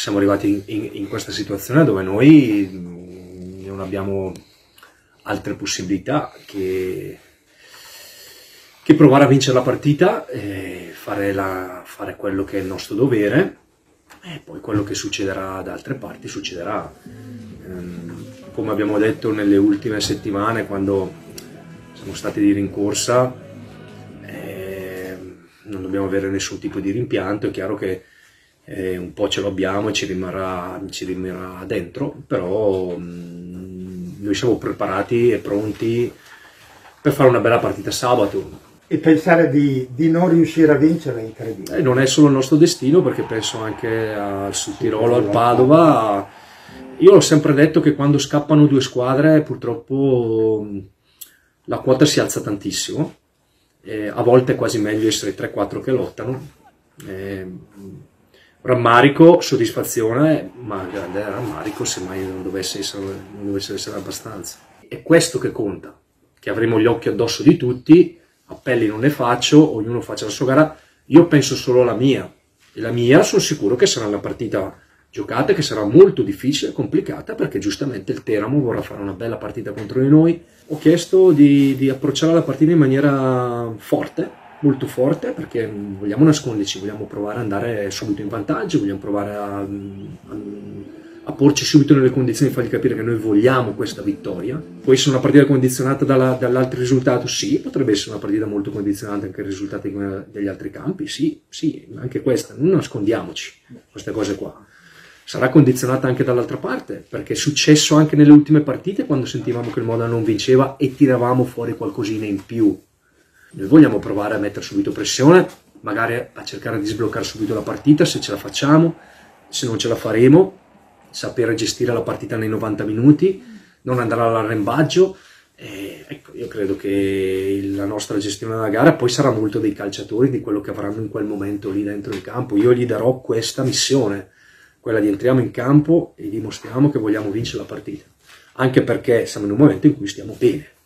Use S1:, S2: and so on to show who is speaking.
S1: siamo arrivati in questa situazione dove noi non abbiamo altre possibilità che provare a vincere la partita e fare quello che è il nostro dovere, e poi quello che succederà da altre parti succederà. Come abbiamo detto nelle ultime settimane, quando siamo stati di rincorsa, non dobbiamo avere nessun tipo di rimpianto. È chiaro che un po' ce lo abbiamo e ci rimarrà dentro, però noi siamo preparati e pronti per fare una bella partita sabato.
S2: E pensare di non riuscire a vincere è incredibile.
S1: Non è solo il nostro destino, perché penso anche al Sud Tirolo, al Padova. Io ho sempre detto che quando scappano due squadre purtroppo la quota si alza tantissimo. A volte è quasi meglio essere 3-4 che lottano. Rammarico, soddisfazione, ma grande rammarico se mai non dovesse essere abbastanza. È questo che conta, che avremo gli occhi addosso di tutti. Appelli non ne faccio, ognuno faccia la sua gara, io penso solo alla mia, e la mia sono sicuro che sarà una partita giocata, che sarà molto difficile e complicata, perché giustamente il Teramo vorrà fare una bella partita contro di noi. Ho chiesto di approcciare la partita in maniera forte, molto forte, perché vogliamo nasconderci, vogliamo provare ad andare subito in vantaggio, vogliamo provare a porci subito nelle condizioni di fargli capire che noi vogliamo questa vittoria. Può essere una partita condizionata dall'altro risultato? Sì, potrebbe essere una partita molto condizionata anche ai risultati degli altri campi, sì, anche questa, non nascondiamoci queste cose qua. Sarà condizionata anche dall'altra parte, perché è successo anche nelle ultime partite, quando sentivamo che il Modena non vinceva e tiravamo fuori qualcosina in più. Noi vogliamo provare a mettere subito pressione, magari a cercare di sbloccare subito la partita, se ce la facciamo. Se non ce la faremo, sapere gestire la partita nei 90 minuti, non andare all'arrembaggio. Ecco, io credo che la nostra gestione della gara poi sarà molto dei calciatori, di quello che avranno in quel momento lì dentro il campo. Io gli darò questa missione, quella di entriamo in campo e dimostriamo che vogliamo vincere la partita, anche perché siamo in un momento in cui stiamo bene.